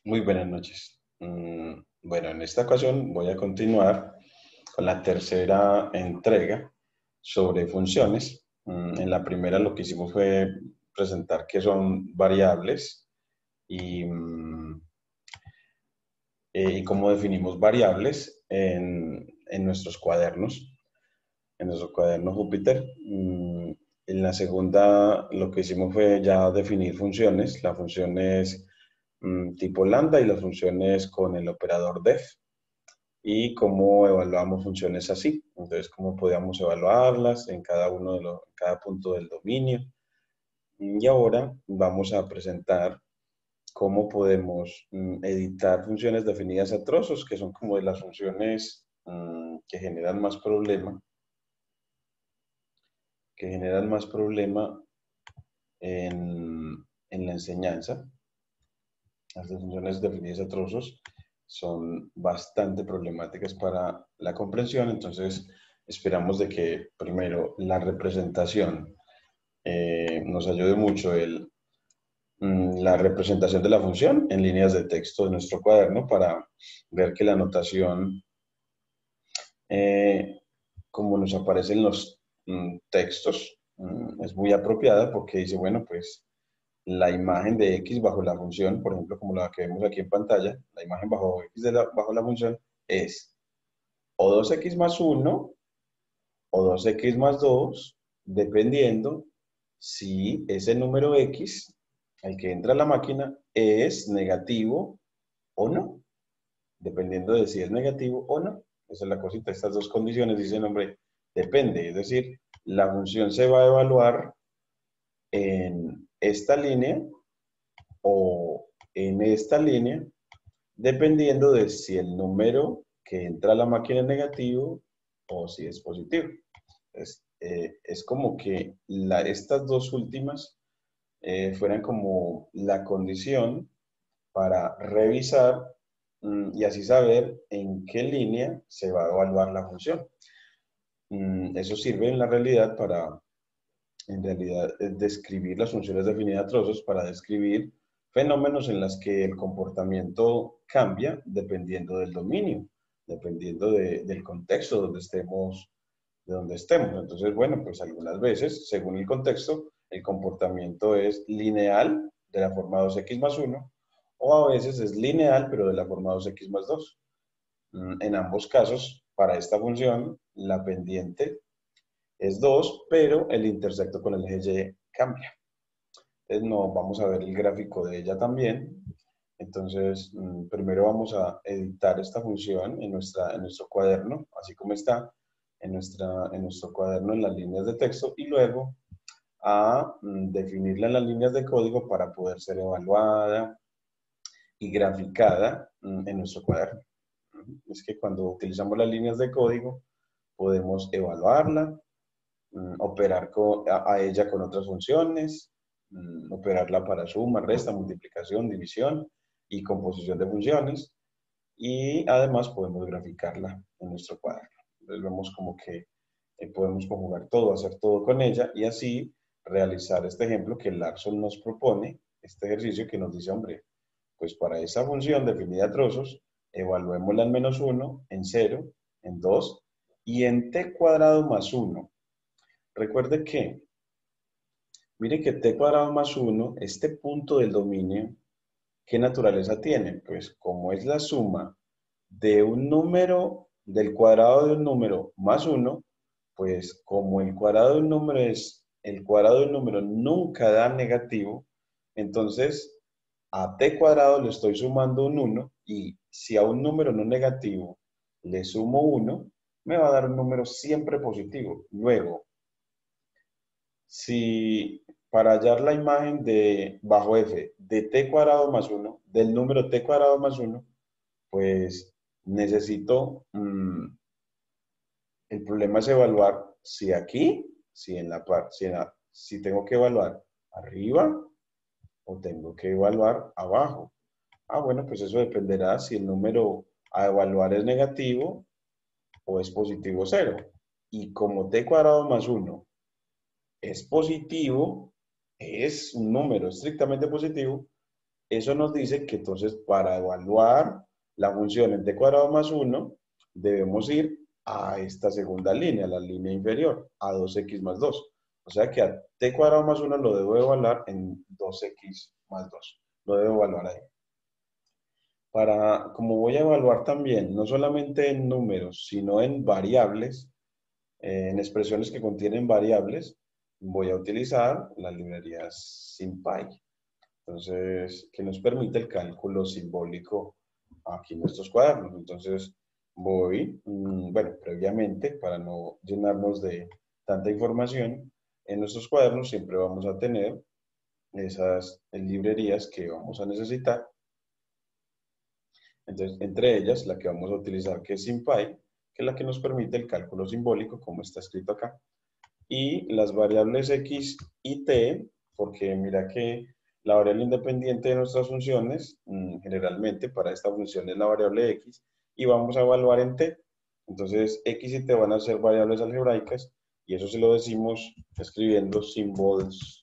Muy buenas noches. Bueno, en esta ocasión voy a continuar con la tercera entrega sobre funciones. En la primera lo que hicimos fue presentar qué son variables y, y cómo definimos variables en nuestros cuadernos, en nuestro cuaderno Júpiter. En la segunda lo que hicimos fue ya definir funciones. La función es tipo lambda y las funciones con el operador def y cómo evaluamos funciones así. Entonces, cómo podíamos evaluarlas en cada en cada punto del dominio. Y ahora vamos a presentar cómo podemos editar funciones definidas a trozos, que son como de las funciones que generan más problema en la enseñanza. Las funciones definidas a trozos son bastante problemáticas para la comprensión, entonces esperamos de que primero la representación nos ayude mucho la representación de la función en líneas de texto de nuestro cuaderno para ver que la notación, eh, como nos aparecen los textos, es muy apropiada porque dice, bueno, pues la imagen de x bajo la función, por ejemplo, como la que vemos aquí en pantalla, la imagen bajo x bajo la función es o 2x más 1 o 2x más 2, dependiendo si ese número x, el que entra a la máquina, es negativo o no, dependiendo de si es negativo o no. Esa es la cosita, estas dos condiciones dicen, hombre, depende, es decir, la función se va a evaluar en esta línea o en esta línea, dependiendo de si el número que entra a la máquina es negativo o si es positivo. Es como que estas dos últimas fueran como la condición para revisar y así saber en qué línea se va a evaluar la función. Eso sirve en la realidad para, en realidad, describir las funciones definidas a trozos para describir fenómenos en los que el comportamiento cambia dependiendo del dominio, dependiendo del contexto de donde estemos. Entonces, bueno, pues algunas veces, según el contexto, el comportamiento es lineal de la forma 2x más 1, o a veces es lineal, pero de la forma 2x más 2. En ambos casos, para esta función, la pendiente es 2, pero el intersecto con el eje Y cambia. Entonces, no, vamos a ver el gráfico de ella también. Entonces, primero vamos a editar esta función en nuestro cuaderno, así como está en nuestro cuaderno en las líneas de texto, y luego a definirla en las líneas de código para poder ser evaluada y graficada en nuestro cuaderno. Es que cuando utilizamos las líneas de código, podemos evaluarla, operar a ella con otras funciones, operarla para suma, resta, multiplicación, división y composición de funciones. Y además podemos graficarla en nuestro cuaderno. Entonces vemos como que podemos conjugar todo, hacer todo con ella y así realizar este ejemplo que Larson nos propone, este ejercicio que nos dice, hombre, pues para esa función definida a trozos, evaluémosla en -1, en 0, en 2 y en t cuadrado más 1. Recuerde que, mire que t cuadrado más 1, este punto del dominio, ¿qué naturaleza tiene? Pues como es la suma de un número, del cuadrado de un número más 1, pues como el cuadrado de un número es, el cuadrado de un número nunca da negativo, entonces a t cuadrado le estoy sumando un 1 y si a un número no negativo le sumo 1, me va a dar un número siempre positivo. Luego, si para hallar la imagen de bajo f de t cuadrado más 1, del número t cuadrado más 1, pues necesito, el problema es evaluar si aquí, si en la parte, si tengo que evaluar arriba o tengo que evaluar abajo. Ah, bueno, pues eso dependerá si el número a evaluar es negativo o es positivo 0. Y como t cuadrado más 1 es positivo, es un número estrictamente positivo, Eso nos dice que entonces para evaluar la función en t cuadrado más 1, debemos ir a esta segunda línea, la línea inferior, a 2x más 2. O sea que a t cuadrado más 1 lo debo evaluar en 2x más 2. Lo debo evaluar ahí. Como voy a evaluar también, no solamente en números, sino en variables, en expresiones que contienen variables, voy a utilizar la librería SymPy. Entonces, que nos permite el cálculo simbólico aquí en nuestros cuadernos. Entonces, bueno, previamente, para no llenarnos de tanta información, en nuestros cuadernos siempre vamos a tener esas librerías que vamos a necesitar. Entonces, entre ellas, la que vamos a utilizar, que es SymPy, que es la que nos permite el cálculo simbólico, como está escrito acá. Y las variables x y t, porque mira que la variable independiente de nuestras funciones, generalmente para esta función es la variable x, y vamos a evaluar en t. Entonces, x y t van a ser variables algebraicas, y eso se lo decimos escribiendo symbols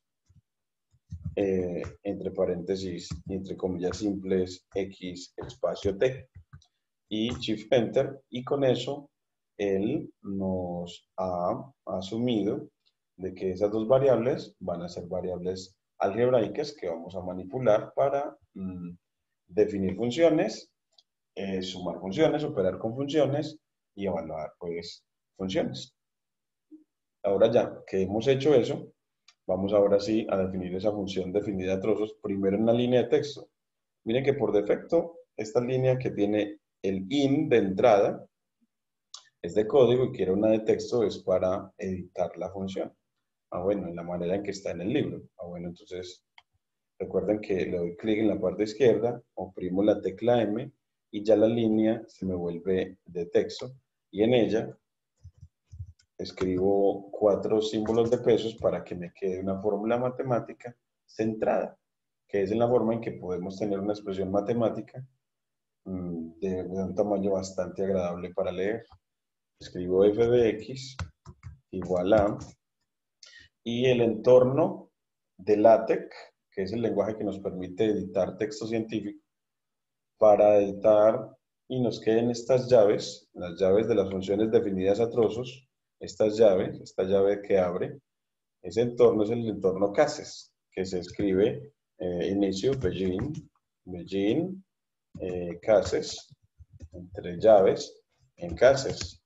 entre paréntesis, entre comillas simples, x espacio t, y Shift Enter, y con eso él nos ha asumido de que esas dos variables van a ser variables algebraicas que vamos a manipular para definir funciones, sumar funciones, operar con funciones y evaluar pues funciones. Ahora ya que hemos hecho eso, vamos ahora sí a definir esa función definida a trozos, primero en la línea de texto. Miren que por defecto, esta línea que tiene el in de entrada es de código y quiero una de texto es para editar la función. Bueno, en la manera en que está en el libro. Bueno, entonces recuerden que le doy clic en la parte izquierda, oprimo la tecla M y ya la línea se me vuelve de texto y en ella escribo 4 símbolos de pesos para que me quede una fórmula matemática centrada, que es en la forma en que podemos tener una expresión matemática de un tamaño bastante agradable para leer. Escribo f de x igual a, y el entorno de LaTeX, que es el lenguaje que nos permite editar texto científico, para editar y nos queden estas llaves, las llaves de las funciones definidas a trozos, estas llaves, esta llave que abre, ese entorno es el entorno cases, que se escribe inicio, begin, cases, entre llaves, en cases.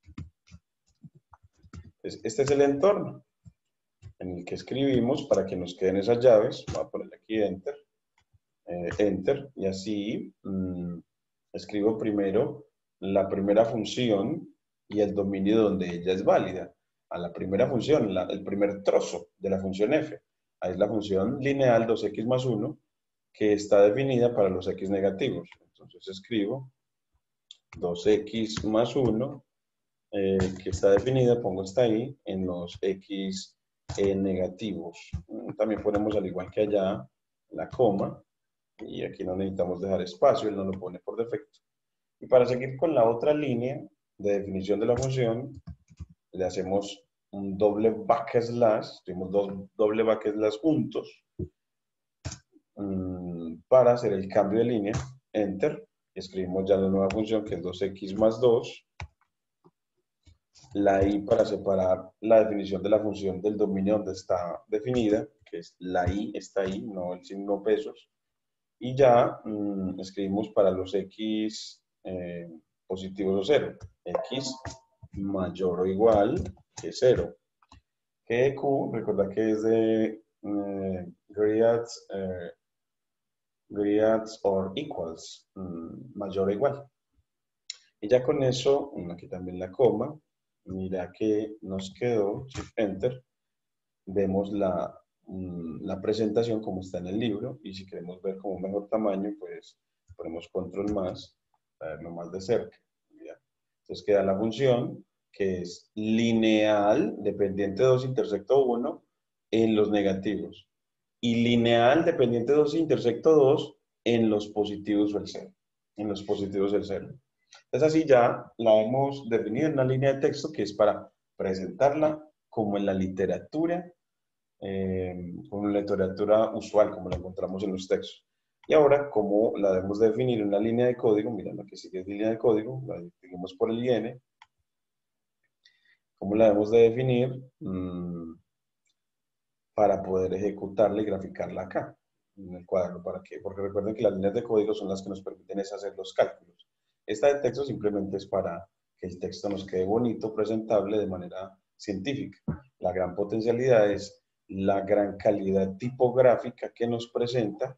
Este es el entorno en el que escribimos para que nos queden esas llaves. Voy a poner aquí Enter, y así escribo primero la primera función y el dominio donde ella es válida. A la primera función, el primer trozo de la función f. Ahí es la función lineal 2x más 1, que está definida para los x negativos. Entonces escribo 2x más 1, que está definida, pongo esta ahí, en los x negativos. También ponemos, al igual que allá, la coma, y aquí no necesitamos dejar espacio, él no lo pone por defecto. Y para seguir con la otra línea de definición de la función, le hacemos un doble backslash, tenemos dos doble backslash juntos, para hacer el cambio de línea, enter, escribimos ya la nueva función que es 2x más 2, la i para separar la definición de la función del dominio donde está definida, que es la i está ahí, no el signo pesos, y ya escribimos para los x positivos o 0, x mayor o igual que 0, que q, recuerda que es de greater or equals, mayor o igual. Y ya con eso, aquí también la coma, mira que nos quedó, Shift Enter, vemos la presentación como está en el libro, y si queremos ver con un mejor tamaño, pues ponemos control más, para verlo más de cerca. ¿Ya? Entonces queda la función que es lineal, dependiente de 2 intersecto 1, en los negativos, y lineal, dependiente de 2 intersecto 2, en los positivos o el 0. En los positivos del 0. Entonces así ya la hemos definido en una línea de texto que es para presentarla como en la literatura, como en la literatura usual, como la encontramos en los textos. Y ahora, ¿cómo la debemos de definir en una línea de código? Mira, la que sigue es línea de código, la distinguimos por el IN. ¿Cómo la debemos de definir? Para poder ejecutarla y graficarla acá, en el cuadro. ¿Para qué? Porque recuerden que las líneas de código son las que nos permiten es hacer los cálculos. Esta de texto simplemente es para que el texto nos quede bonito, presentable de manera científica. La gran potencialidad es la gran calidad tipográfica que nos presenta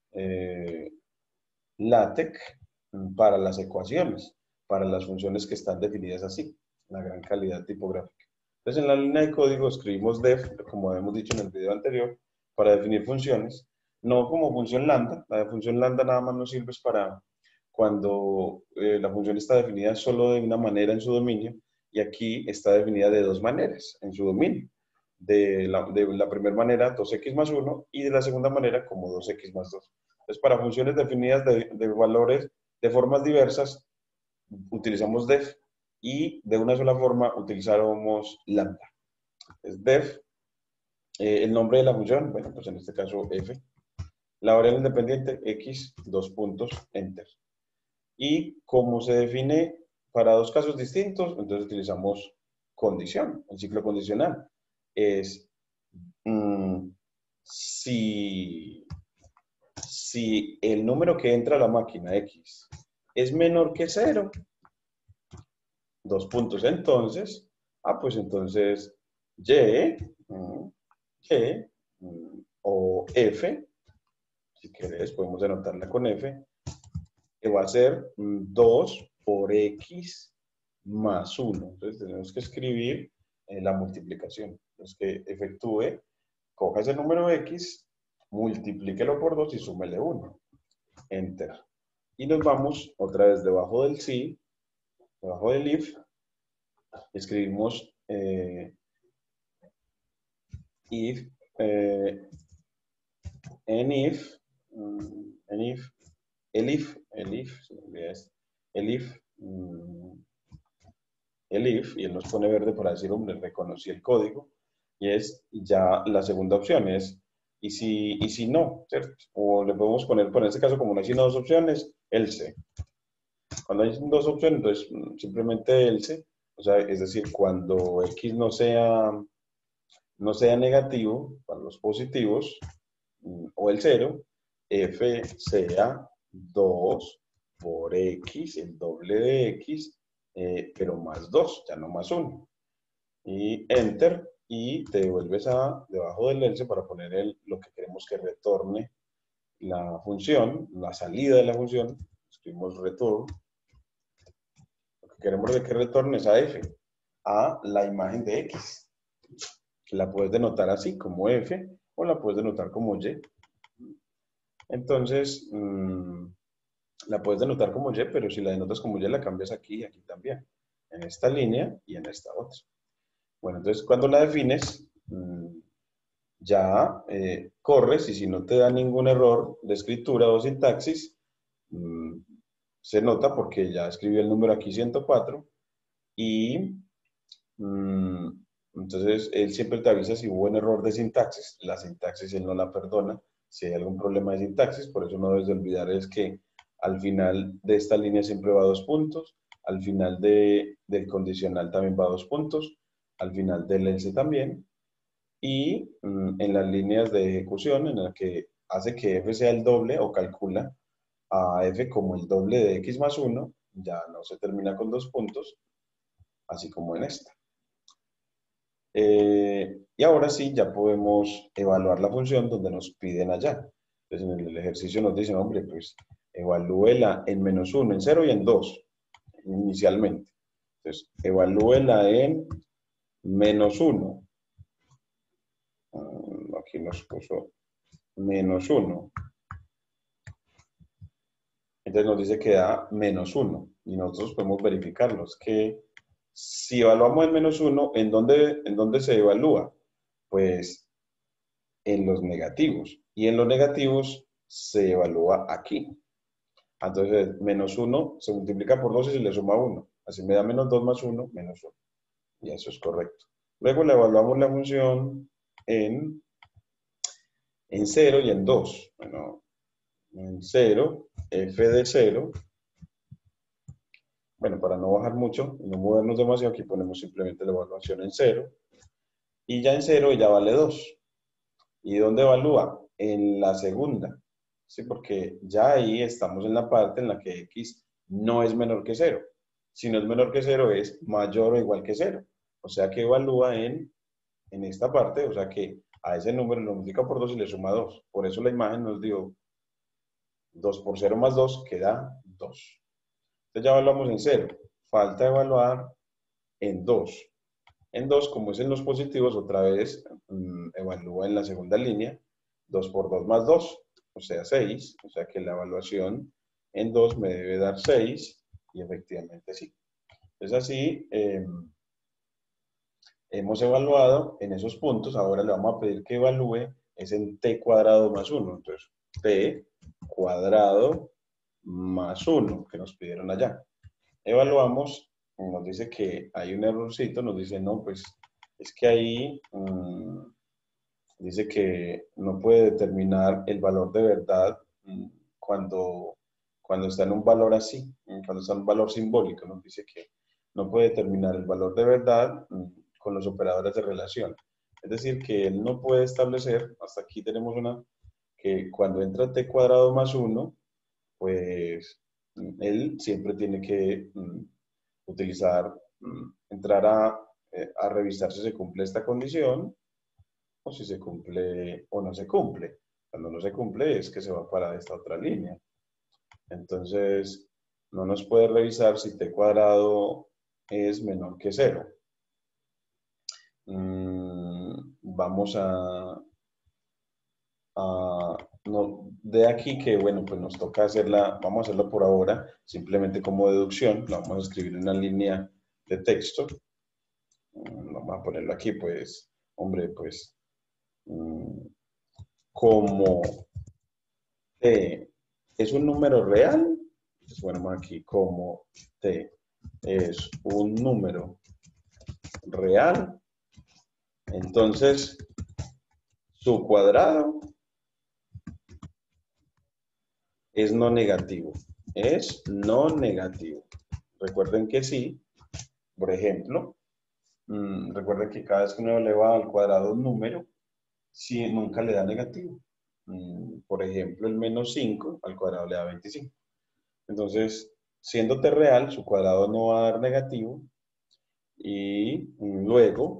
LaTeX para las ecuaciones, para las funciones que están definidas así, la gran calidad tipográfica. Entonces, en la línea de código escribimos def, como hemos dicho en el video anterior, para definir funciones, no como función lambda. La función lambda nada más nos sirve para cuando la función está definida solo de una manera en su dominio, y aquí está definida de dos maneras en su dominio. De la primera manera, 2x más 1, y de la segunda manera, como 2x más 2. Entonces, para funciones definidas de valores de formas diversas, utilizamos def, y de una sola forma utilizamos lambda. Es def, el nombre de la función, bueno, pues en este caso f, la variable independiente x, dos puntos, enter. Y como se define para dos casos distintos, entonces utilizamos condición, el ciclo condicional. Es si el número que entra a la máquina x es menor que 0, dos puntos, entonces, pues entonces y, o f, si querés podemos denotarla con f, que va a ser 2 por x más 1. Entonces tenemos que escribir la multiplicación. Entonces que efectúe, coja ese número x, multiplíquelo por 2 y súmele 1. Enter. Y nos vamos otra vez debajo del si, debajo del if, escribimos if, enif, y él nos pone verde para decir, hombre, reconocí el código, y es ya la segunda opción, es y si no, ¿cierto? O le podemos poner, por este caso, como no hay sino dos opciones, else. Cuando hay dos opciones, entonces simplemente else, o sea, es decir, cuando x no sea negativo para los positivos, o el 0, f sea 2 por x, el doble de x, pero más 2, ya no más 1. Y enter, y te devuelves a debajo del else para poner lo que queremos que retorne la función, la salida de la función. Escribimos return. Lo que queremos que retorne es a f, a la imagen de x. La puedes denotar así, como f, o la puedes denotar como y. Entonces, la puedes denotar como y, pero si la denotas como y, la cambias aquí y aquí también, en esta línea y en esta otra. Bueno, entonces cuando la defines, ya corres, y si no te da ningún error de escritura o sintaxis, se nota porque ya escribió el número aquí 104, y entonces él siempre te avisa si hubo un error de sintaxis. La sintaxis él no la perdona si hay algún problema de sintaxis, por eso no debes de olvidar es que al final de esta línea siempre va 2 puntos, al final del condicional también va 2 puntos, al final del else también, y en las líneas de ejecución en la que hace que f sea el doble o calcula a f como el doble de x más 1, ya no se termina con 2 puntos, así como en esta. Y ahora sí, ya podemos evaluar la función donde nos piden allá. Entonces, en el ejercicio nos dicen, hombre, pues evalúela en -1, en 0 y en 2, inicialmente. Entonces, evalúela en -1. Aquí nos puso -1. Entonces nos dice que da -1. Y nosotros podemos verificarlos. Que si evaluamos en -1, ¿en dónde se evalúa? Pues en los negativos. Y en los negativos se evalúa aquí. Entonces, -1 se multiplica por 2 y se le suma 1. Así me da -2 más 1, -1. Y eso es correcto. Luego le evaluamos la función en 0 y en 2. Bueno, en 0, f de 0. Bueno, para no bajar mucho y no movernos demasiado, aquí ponemos simplemente la evaluación en 0. Y ya en 0 ya vale 2. ¿Y dónde evalúa? En la segunda. ¿Sí? Porque ya ahí estamos en la parte en la que x no es menor que 0. Si no es menor que 0, es mayor o igual que 0. O sea que evalúa en esta parte, o sea que a ese número lo multiplica por 2 y le suma 2. Por eso la imagen nos dio 2 por 0 más 2 queda 2. Entonces ya evaluamos en 0. Falta evaluar en 2. En 2, como es en los positivos, otra vez evalúa en la segunda línea. 2 por 2 más 2, o sea 6. O sea que la evaluación en 2 me debe dar 6. Y efectivamente sí. Es así, hemos evaluado en esos puntos. Ahora le vamos a pedir que evalúe es en t cuadrado más 1. Entonces, t cuadrado más 1 que nos pidieron allá. Evaluamos, nos dice que hay un errorcito, nos dice, no, pues es que ahí dice que no puede determinar el valor de verdad cuando, cuando está en un valor así, cuando está en un valor simbólico, nos dice que no puede determinar el valor de verdad con los operadores de relación. Es decir, que él no puede establecer, hasta aquí tenemos una, que cuando entra t cuadrado más 1, pues él siempre tiene que utilizar, entrar a revisar si se cumple esta condición o si se cumple o no se cumple. Cuando no se cumple es que se va para esta otra línea. Entonces, no nos puede revisar si t cuadrado es menor que 0. Vamos no, de aquí que, bueno, pues nos toca hacerla, vamos a hacerlo por ahora, simplemente como deducción, la vamos a escribir en una línea de texto. Vamos a ponerlo aquí, pues, hombre, pues, como t es un número real, pues ponemos aquí como t es un número real, entonces su cuadrado es no negativo. Es no negativo. Recuerden que sí, por ejemplo, recuerden que cada vez que uno eleva al cuadrado un número, sí, nunca le da negativo. Por ejemplo, el menos 5 al cuadrado le da 25. Entonces, siendo t real, su cuadrado no va a dar negativo. Y luego,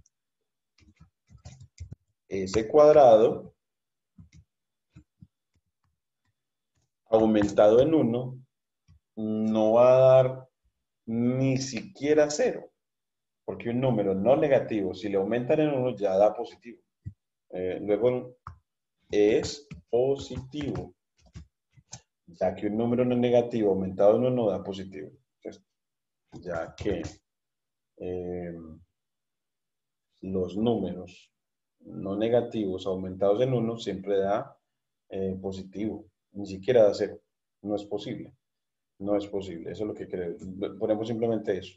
ese cuadrado aumentado en 1 no va a dar ni siquiera 0. Porque un número no negativo, si le aumentan en 1, ya da positivo. Luego es positivo, ya que un número no negativo aumentado en 1 da positivo. Entonces, ya que los números no negativos aumentados en 1 siempre da positivo, ni siquiera da 0. No es posible. No es posible. Eso es lo que creo. Ponemos simplemente eso.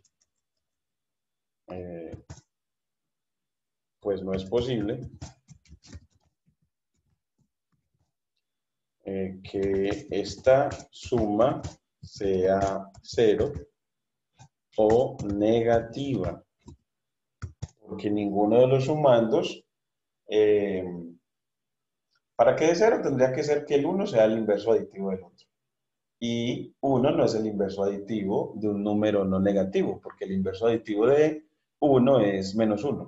Pues no es posible que esta suma sea 0 o negativa, porque ninguno de los sumandos, para que dé 0 tendría que ser que el 1 sea el inverso aditivo del otro. Y 1 no es el inverso aditivo de un número no negativo, porque el inverso aditivo de 1 es menos 1.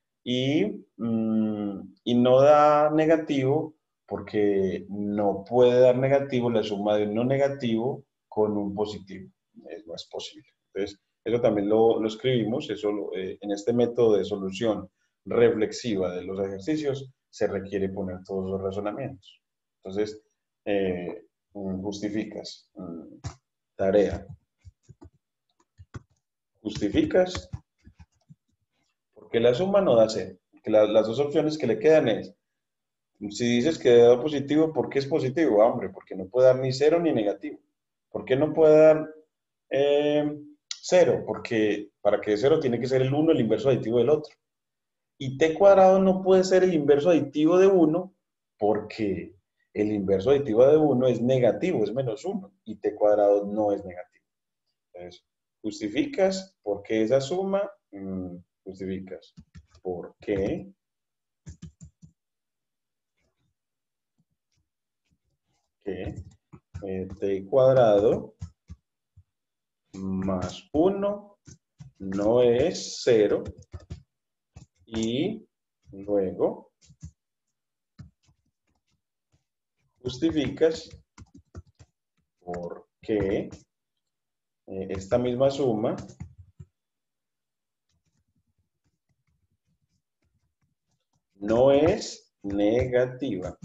Y no da negativo porque no puede dar negativo la suma de un no negativo con un positivo. No es posible. Entonces, eso también lo escribimos. Eso, en este método de solución reflexiva de los ejercicios se requiere poner todos los razonamientos. Entonces, justificas. Tarea. Justificas porque la suma no da 0. Que las dos opciones que le quedan es, si dices que da positivo, ¿por qué es positivo? Hombre, porque no puede dar ni 0 ni negativo. ¿Por qué no puede dar 0? Porque para que dé 0 tiene que ser el 1 el inverso aditivo del otro. Y t cuadrado no puede ser el inverso aditivo de 1 porque El inverso aditivo de 1 es negativo, es menos 1, y t cuadrado no es negativo. Entonces, justificas por qué esa suma, justificas por qué t cuadrado más 1 no es 0 y luego justificas por qué esta misma suma no es negativa.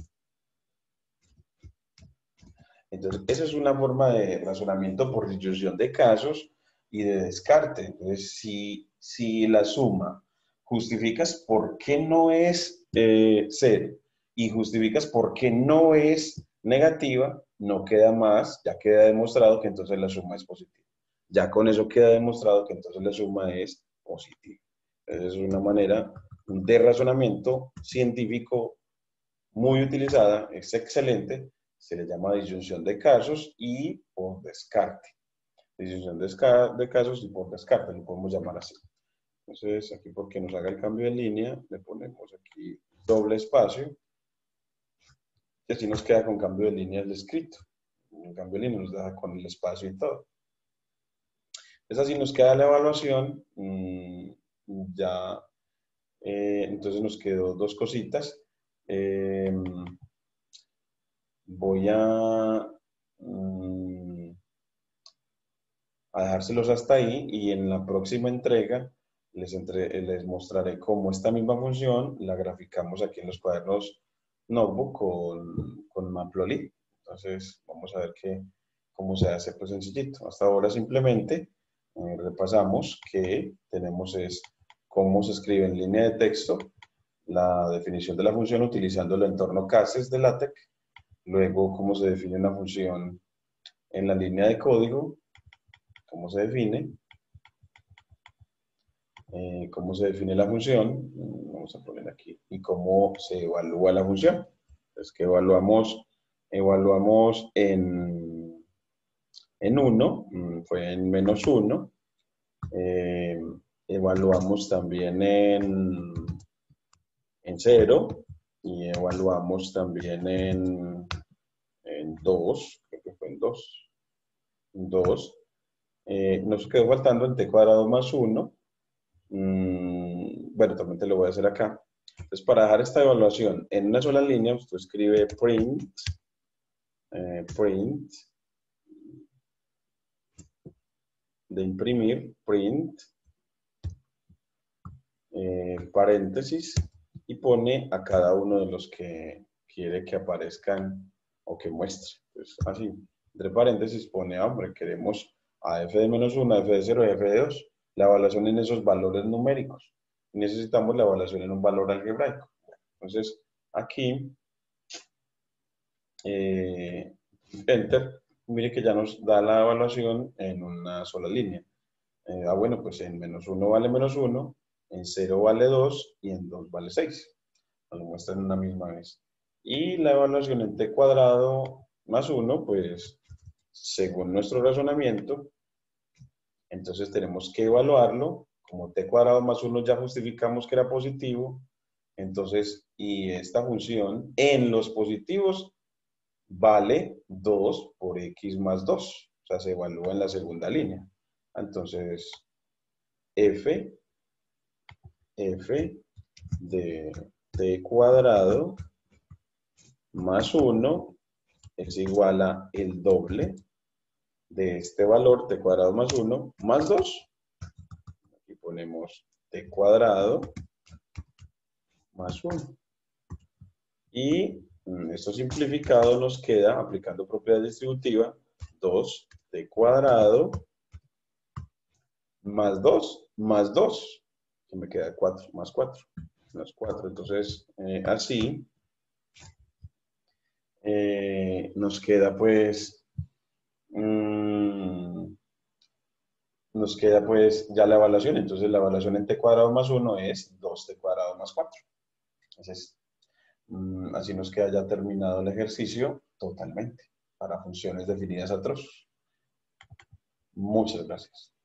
Entonces, esa es una forma de razonamiento por disyunción de casos y de descarte. Entonces, si la suma justificas por qué no es 0 y justificas por qué no es negativa, no queda más, ya queda demostrado que entonces la suma es positiva. Ya con eso queda demostrado que entonces la suma es positiva. Esa es una manera de razonamiento científico muy utilizada, es excelente, se le llama disyunción de casos y por descarte. Disyunción de casos y por descarte, lo podemos llamar así. Entonces, aquí porque nos haga el cambio de línea, le ponemos aquí doble espacio, y así nos queda con cambio de línea el escrito. El cambio de línea nos deja con el espacio y todo. Entonces, así nos queda la evaluación. Ya, entonces nos quedó dos cositas. Voy a dejárselos hasta ahí y en la próxima entrega les mostraré cómo esta misma función la graficamos aquí en los cuadernos Notebook con Matplotlib. Entonces vamos a ver cómo se hace pues sencillito. Hasta ahora simplemente repasamos que tenemos es cómo se escribe en línea de texto la definición de la función utilizando el entorno cases de LaTeX, luego cómo se define una función en la línea de código, cómo se define la función, vamos a poner aquí, y cómo se evalúa la función. Entonces, que evaluamos en 1, fue en menos 1, evaluamos también en 0, y evaluamos también en 2, creo que fue en 2, nos quedó faltando en t cuadrado más 1. Bueno, también te lo voy a hacer acá. Entonces, para dejar esta evaluación en una sola línea, usted escribe print de imprimir, print, paréntesis, y pone a cada uno de los que quiere que aparezcan o que muestre. Pues así, entre paréntesis pone, hombre, queremos a f de menos 1, a f de 0 y a f de 2. La evaluación en esos valores numéricos. Y necesitamos la evaluación en un valor algebraico. Entonces, aquí, Enter, mire que ya nos da la evaluación en una sola línea. Bueno, pues en menos 1 vale menos 1, en 0 vale 2 y en 2 vale 6. Nos lo muestran una misma vez. Y la evaluación en t cuadrado más 1, pues según nuestro razonamiento, entonces tenemos que evaluarlo. Como t cuadrado más 1 ya justificamos que era positivo, entonces, y esta función en los positivos vale 2 por x más 2. O sea, se evalúa en la segunda línea. Entonces, f de t cuadrado más 1 es igual a el doble de este valor, t cuadrado más 1, más 2. Aquí ponemos t cuadrado más 1. Y esto simplificado nos queda, aplicando propiedad distributiva, 2t cuadrado más 2, más 2, que me queda 4, más 4, más 4. Entonces, así nos queda pues ya la evaluación. Entonces la evaluación en t cuadrado más 1 es 2t cuadrado más 4. Entonces Así nos queda ya terminado el ejercicio totalmente para funciones definidas a trozos. Muchas gracias.